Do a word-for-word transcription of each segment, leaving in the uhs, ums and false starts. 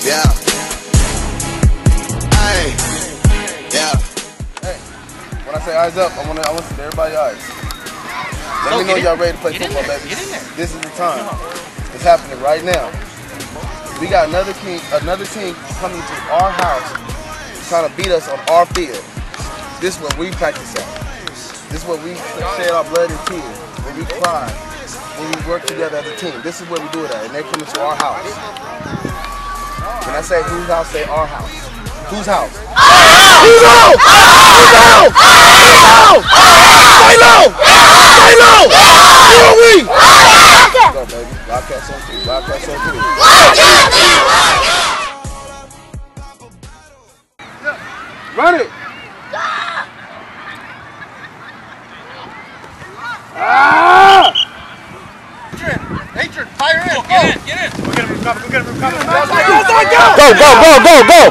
Yeah. Hey. Yeah. Hey. When I say eyes up, I want to I want to see everybody's eyes. Let me know y'all ready to play football, baby. This is the time. It's happening right now. We got another team, another team coming to our house, trying to beat us on our field. This is what we practice at. This is what we shed our blood and tears. When we cry, when we work together as a team. This is where we do it at, and they're coming to our house. When I say whose house, say our house. Whose house? Whose house? Whose house? Whose house? Stay low! Stay low! Who are we? Go, baby. Wildcats on three. Wildcats on three. Run it! Ah! Adrian, fire in! Get in, get in! Go get him, go get him, go get him! Go, go, go, go, go!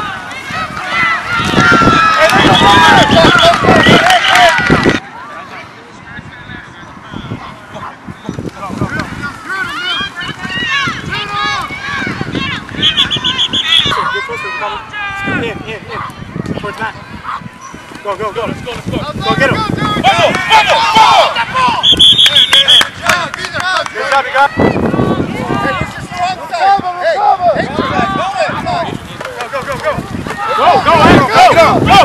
In, in, in. Towards that. Go, go, go. Let's go, let's go. Go get him. Bubble, bubble, ball! Good job, you got it. Hey, what's your strong side? Hey, hey, go, go, go, go. Go, go, Andrew, go, go, go.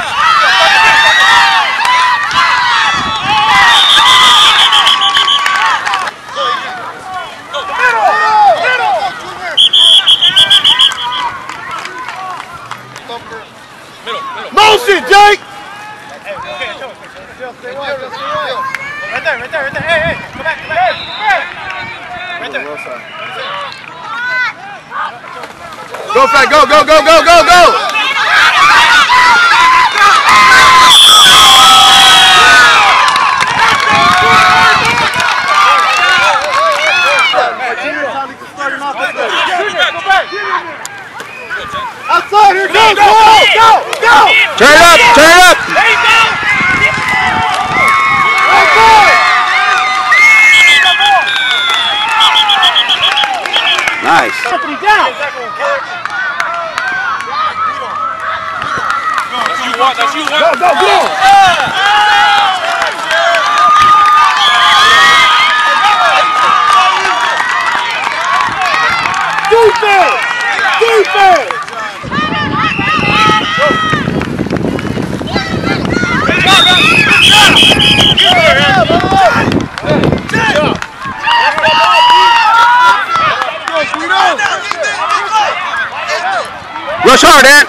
Motion, Jake! Hey, okay, show us. Right there, right there, right there. Hey, hey, come back, come back. Right there. Go, Fat, go, go, go, go, go, go! Outside, here, go, go, go, go! Turn it up, turn it up! There you go! Nice. Company down. That's you want, that's you want. Go, go, go! Defense! Defense! Rush hard, Ant.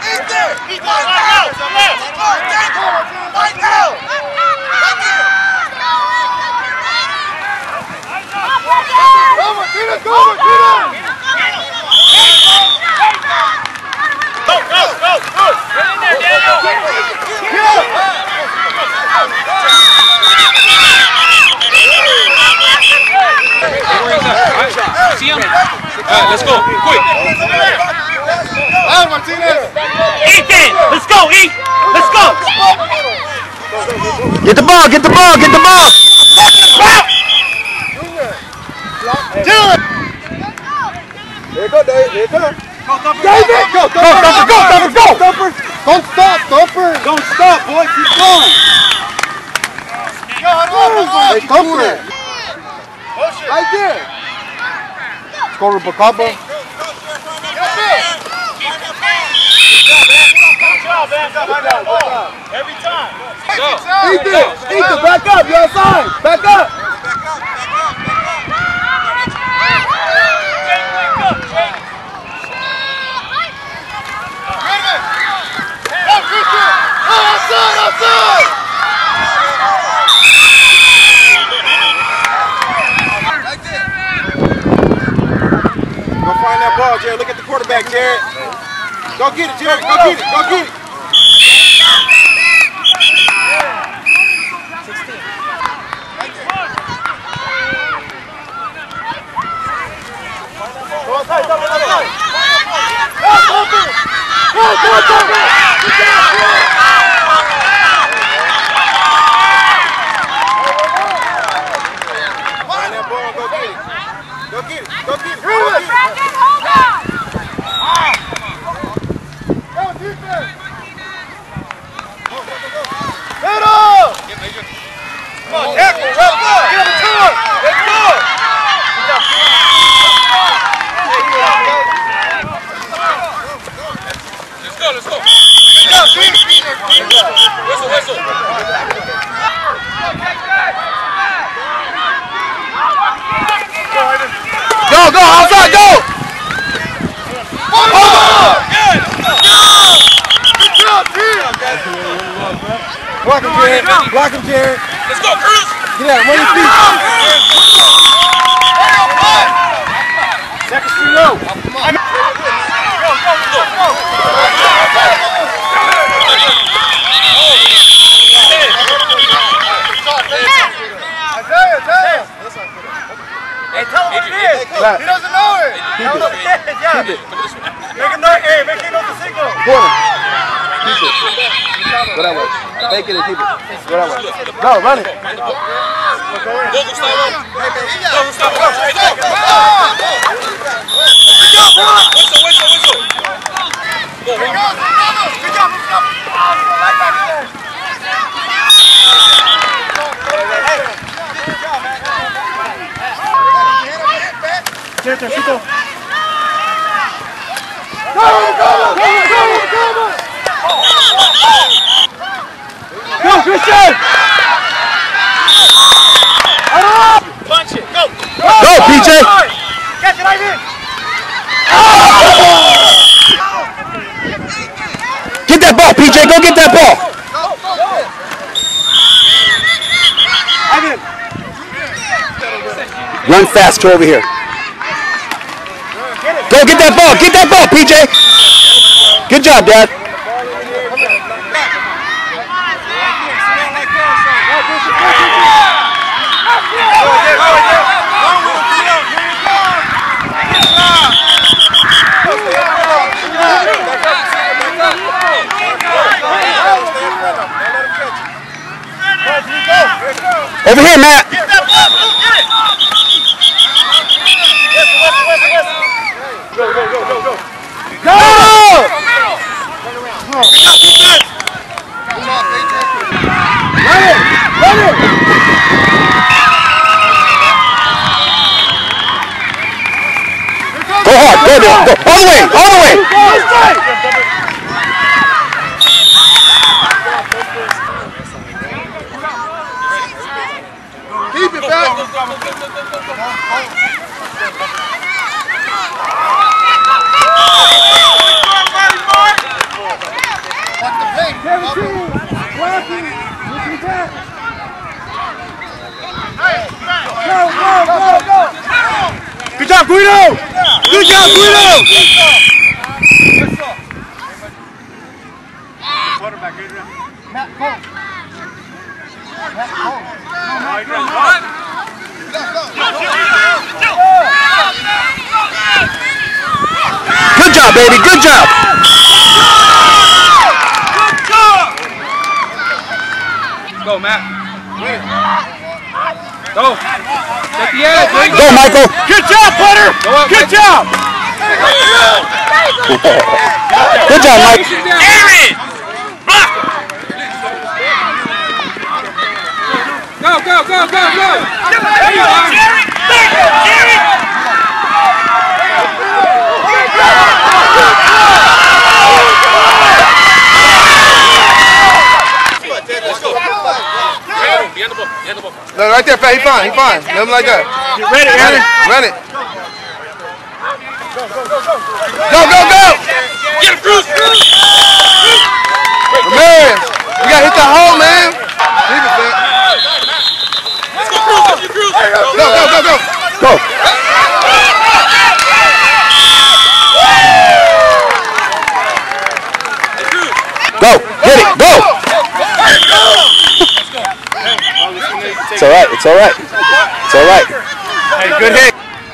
Go, go, go, go. Get in there, Daniel. See him? All right, let's go. Quick. Ethan, let's go, Ethan. Let's go. Get the ball, get the ball, get the ball. Do it. Here you go, Dave. Here you go. David, go, go, Thumper, go, Thumper, go. Thumper, don't stop, Thumper. Don't stop, boy. Keep going. Hey, Thumper. Right there. Score Bacaba. Every time. Go. Ethan, Ethan, back up. You're outside. Back up. Outside, outside. Go find that ball, Jared. Look at the quarterback, Jared. Go get it, Jared. Go get it. Go get it. Go outside, double outside. Go, Thumper. Go, go, Thumper. Find that ball and go get it. Go get it. Go get it. Go get it. Hold on! Block him, Jared. Block him, Jared. Let's go, Cruz. Get out. Run your feet. Second street low. Go, go, go, go. Isaiah, Isaiah. Hey, tell him what it is. Back. He doesn't know it. Keep it. Yeah. Keep it. Make him know. Hey, make him know the signal. Corner. Keep it. Go that way. Fake it and keep it. Go that way. Go, run it. Go, go in. Go, Gustavo. Go, Gustavo. Go, straight go. Whistle, whistle, whistle. Go, go. Good job, good job. Right back there. Cierto, Chito. Go, go, go, go, go! Go, Christian! Punch it, go! Go, P J! Catch it, Ivan! Get that ball, P J. Go get that ball. Ivan! Run faster over here. Go get that ball. Get that ball, P J. Good job, Dad. Over here, Matt. Get that ball, go get it! West, west, west, west. Go, go, go, go, go. Go! Run it! Run it! Go hard, go there, go. All the way, all the way! Keep it back! Good job, Guido! Good job, Guido! Quarterback, Adrian. Matt Cole. Matt Cole. Good job, baby, good job! Go, Matt. Go. Get the edge. Go, Michael! Good job, Potter! Good job! Good job, Mike! Aaron! Block! Go, go, go, go, go! There you are! Jerry! There you go, Jerry! No, right there, Pat. He fine. He fine. Let him like that. You ready, Aaron? Run it. Go, go, go! Get him, Cruz! Cruz! Man, we gotta hit the hole, man. Leave it, man. Let's go, Cruz! Let's go, Cruz! Go, go, go, go. Go. Go. Get it. Go. It's all right. It's all right. It's all right. Hey, good hit.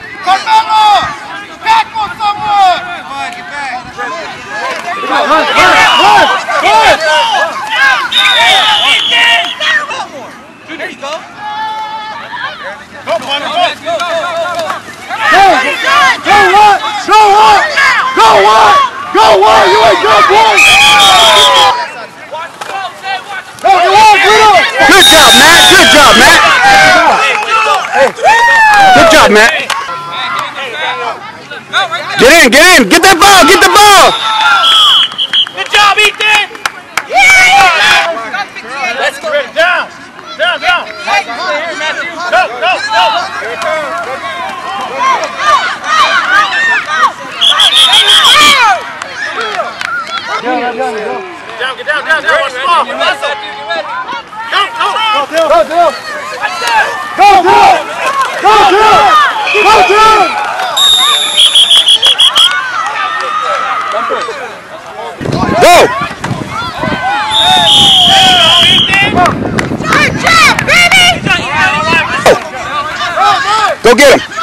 Run, run, run, run! There you go. Go, Potter, go. Go, go, what? Go, what? Go, what? Go, what? You ain't good, boy. Go, you on, Guido. Good job, Matt. Good job, Matt. Good job, Matt. Get in, get in. Get that ball. Get the ball. Good job, Ethan! Let's go. Down, down, down. Go, go, go. Get down, get down, down, down. Watch the ball. Go! Go get him.